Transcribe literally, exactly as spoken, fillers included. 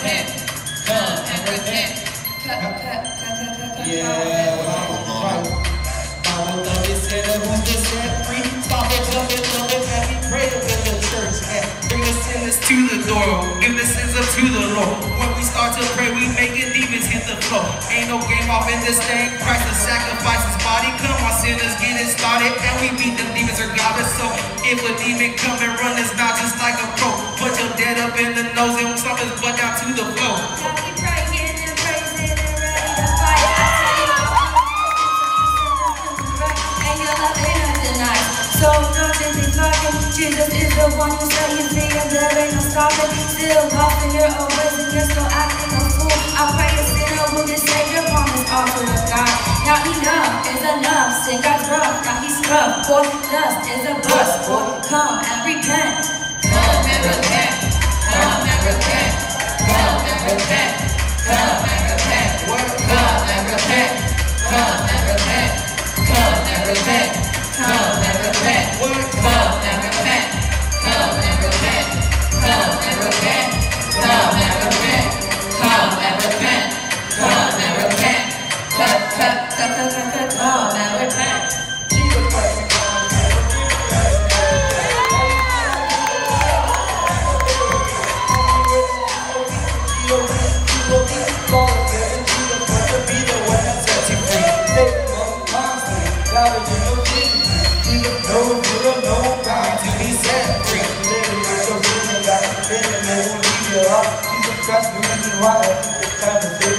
repent. Come and repent. Cut, cut, cut, cut, cut, cut. Yeah, well, right. Follow the sinner who gets set free. Stop it, jump it, love it, and we pray up in the church. And bring the sinners to the door. Give the sins up to the Lord. When we start to pray, we make it demons hit the floor. Ain't no game off in this thing. Christ the sacrifice his body. Come on, sinners, get it started. And we beat them demons regardless. So if a demon come and run, it's not just like a pro. Put your dead up in the nose and stop his butt down to the floor. So nothing is talking. Jesus is the one who said you see and there ain't no stopping. Still lost in your own ways and you're still acting a fool. I pray a sinner will get saved upon this altar of God. Now enough is enough. Sin God's rough. Now he's rough. Boy, lust is a bust. Boy, come and repent. Come and repent. Come and repent. Come and repent. Come and repent. Come and repent. Come and repent. Come and repent. Come and repent. Come and repent. Come and repent. Come and repent. Come and repent. Come and repent. Come and repent. Cut, cut, cut, cut, cut, cut. Come and repent. Jesus Christ. Jesus Christ, the reason why it's time to